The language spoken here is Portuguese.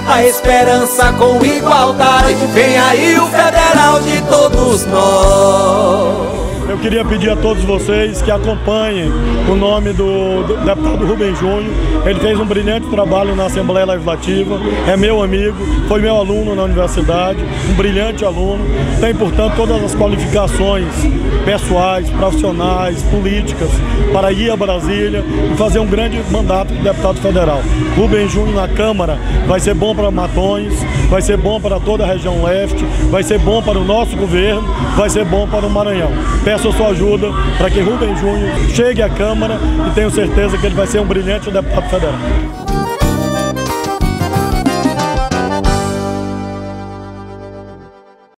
a esperança com igualdade. Vem aí o federal de todos nós. Eu queria pedir a todos vocês que acompanhem o nome do deputado Rubem Júnior. Ele fez um brilhante trabalho na Assembleia Legislativa, é meu amigo, foi meu aluno na universidade, um brilhante aluno, tem, portanto, todas as qualificações pessoais, profissionais, políticas, para ir a Brasília e fazer um grande mandato de deputado federal. Rubem Júnior na Câmara vai ser bom para Matões, vai ser bom para toda a região leste, vai ser bom para o nosso governo, vai ser bom para o Maranhão. Peço a sua ajuda para que Rubem Júnior chegue à Câmara e tenho certeza que ele vai ser um brilhante deputado federal.